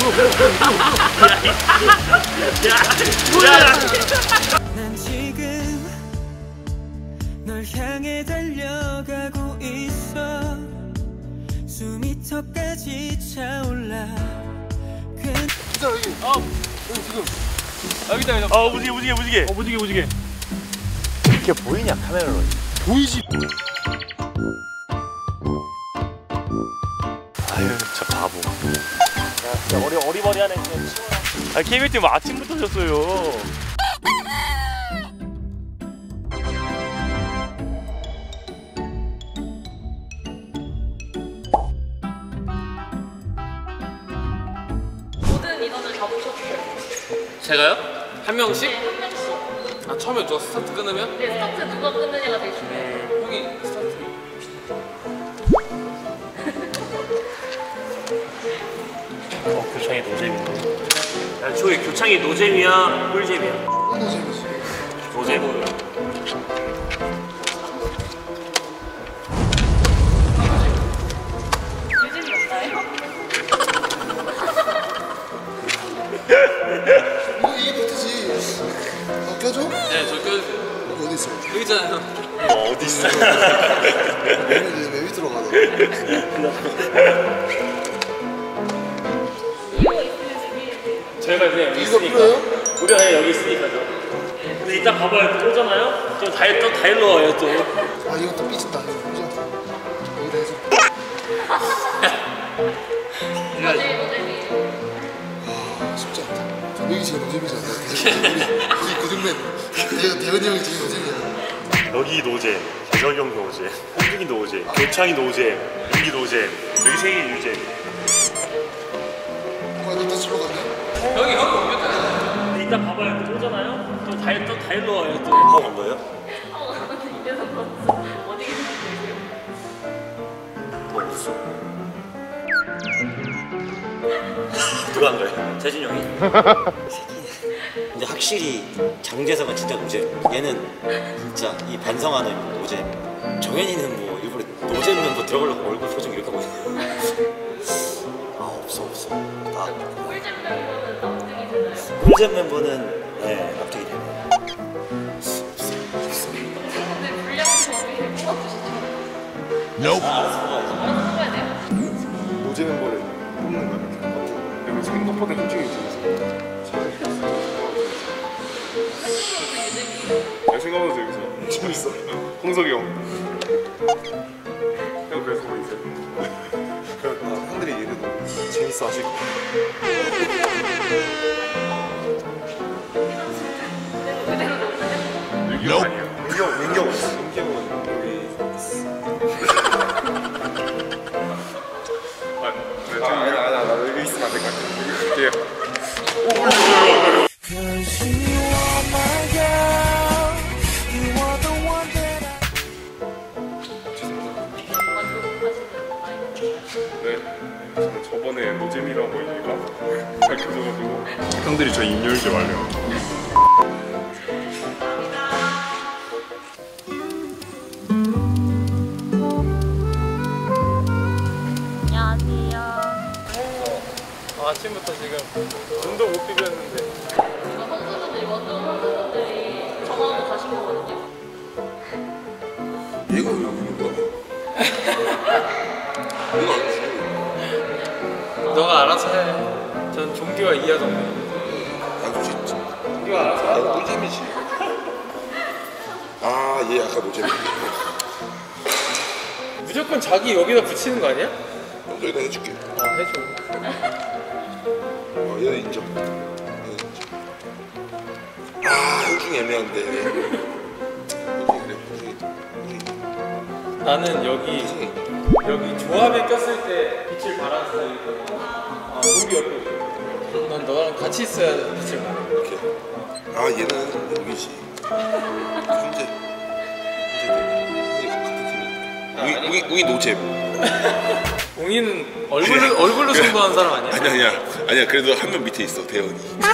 난 지금 널 향해 달려가고 있어. 수미터까지 차올라. 진짜 여기. 여기 지금. 여기다 여기다. 무지개. 무지개. 이렇게 보이냐 카메라로? 보이지. 아유 저 바보. 야 진짜 어리버리하네. 아 KB팀 아침부터 졌어요. 모든 인원을 잡으셨어요. 제가요? 한 명씩? 네, 한 명씩. 아 처음에 저 스타트 끊으면? 네, 스타트 누가 끊느냐가 되게 중요해요. 형이 스타트. 교창이 노잼이네. 야 저기 교창이 노잼이야 꿀잼이야? 노잼이지. 노잼. 유진이 없나요? 이게 노트지. 껴줘? 네, 저 껴주세요. 어디 있어? 여기 있잖아요. 어디 있어? 얘는 왜 밑으로 가나? 저희가 그냥 여기 이거 있으니까. 필요해요? 우리가 그냥 여기 있으니까죠. 근데 이따 봐봐요. 또 오잖아요? 또 다일로 와요 또. 아 이것도 삐진다. 이거 보자. 여기다 해줘. 어제 모델이에요. 아 쉽지 않다. 조명이 지금 노잼이잖아. 우리 고등맨 대현이 형이 지금 노잼이야. 여기 노잼, 재석형 노잼, 한중이 노잼, 교창이 노잼, 민기 노잼, 여기 세계 유잼. 너다 집로 갔네? 형이 오셨잖아요. 근데 이따 봐봐요. 또 오잖아요? 또 다일로 와요 또. 하고 간 거예요? 이래서 그렇지. 어디 계세요? 어딨어? 누가 한 거예요? 재준 형이 근데 확실히 장재석은 진짜 노잼. 얘는 진짜 이 반성하는 노잼. 정현이는 뭐 일부러 노잼 멤버 들어가려고 얼굴 표정 이렇게 하고 있네. 아 없어 나 꿀잼 멤버는 납득이 되나요? 꿀잼 멤버는 네 납득이 되네. 근데 분량 저기 뽑아주시죠. 알아서 뽑아야 돼요? 노제 멤버를 뽑는 거야. 여기 생각보다 힘중이 있어. 생각보다 재밌어. 재밌어. 홍석이 형. 형 그래서 뭐 있어요? 형들이 얘네도 재밌어 하실 거야. 유기형 아니에요? 민경 있어. 민경은 여기 있어. 나 여기 있으면 안 될 것 같아. 예. 네. 저는 저번에 노잼이라고 얘기가 밝혀져가지고 형들이 저 입 열지 말래요. 안녕하세요. 아침부터 지금 눈도 못 비볐는데. 이거 선수분들이 원정 선수분들이 정하고 가신 거거든요. 얘가 왜 우는 거야? 얘가 안 했어. 너가 알아서 해. 전 종규와 이하정입니다. 나도 진짜. 종규가 알아서 해. 나도 노잼이지. 아, 얘 아까 노잼이야. 무조건 자기 여기다 붙이는 거 아니야? 여기다 해줄게. 해줘. 얘는 인정. 얘는 인정. 아, 형중 애매한데. 나는 여기 조합에 꼈을 때 빛을 발하는 스타일이고 종규 옆에 있고. 난 너랑 같이 있어야 빛을 발해. 이렇게. 아, 얘는 여기지. 현재 같은 팀이니까. 웅이 노잼. 웅이는 얼굴로 승부하는 사람 아니야? 아니야. 그래도 한 명 밑에 있어, 대현이.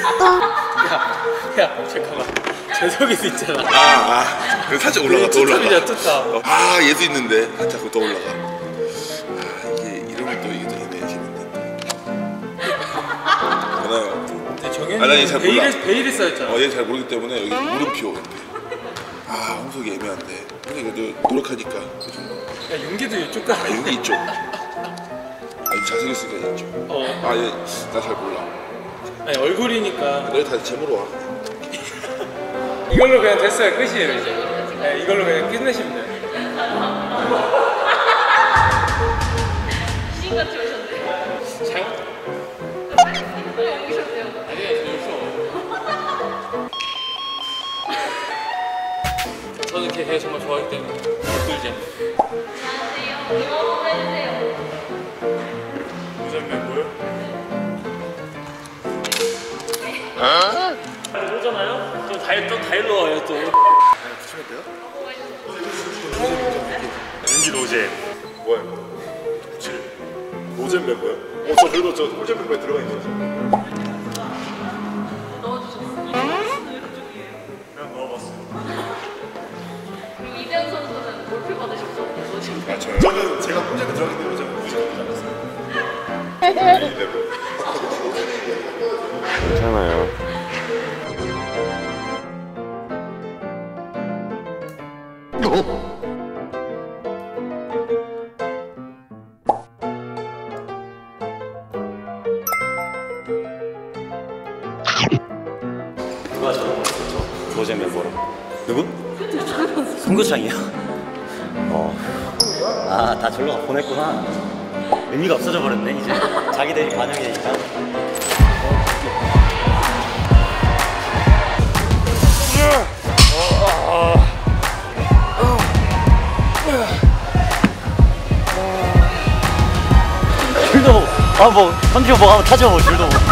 야 잠깐만. 재석이도 있잖아. 그래서 살짝 올라가, 더 올라가. 투탑이잖아, 투탑. 아, 얘도 있는데 살짝 더 올라가. 아, 이게 이러면 또 이게 더 애매해지는데. 많아요. 근데 아, 정현이 나얘잘 몰라. 베일에 쌓였잖아. 얘 잘 모르기 때문에 여기 물음표 옆에. 아 홍석이 애매한데. 홍석이 그래도 노력하니까. 야 윤기도 이쪽 가. 아 여기 이쪽. 아 잘생겼으니까 이쪽. 아 얘 나 잘 몰라. 아니 얼굴이니까. 너희 다 제모로 와. 이걸로 그냥 됐어요. 끝이에요 이제. 네, 이걸로 그냥 끝내시면 돼요. 시인같이 오셨네. 잘못. 빨리 옮기셨대요. 저는 걔 정말 좋아하기 때문에 꿀잼. 안녕하세요. 이거 한번 해주세요. 노잼 멤버요? 그러잖아요. 또 다일로 와요 또. 붙이면 돼요? 윤기 노잼. 뭐야? 97. 노잼 멤버요? 저 그래도 저 꿀잼 멤버에 들어가 있어요. 넣어주셨어요. 그냥 넣어봤어요. 그리고 이대현 선수는 골프 받으셨었는데 지금 아 저요? 저는 제가 꿀잼에 들어가기 때문에 저는 무조건 하지 않았어요. 이 멤버. 괜찮아요. 누가 저런 거 했었죠? 노잼 멤버로. 누구? 송교창이요? 아, 다 절로 보냈구나. 의미가 없어져 버렸네, 이제. 자기들이 반영이니까. 줄도 뭐, 던지고 뭐 한번 타죠, 뭐, 줄도 뭐.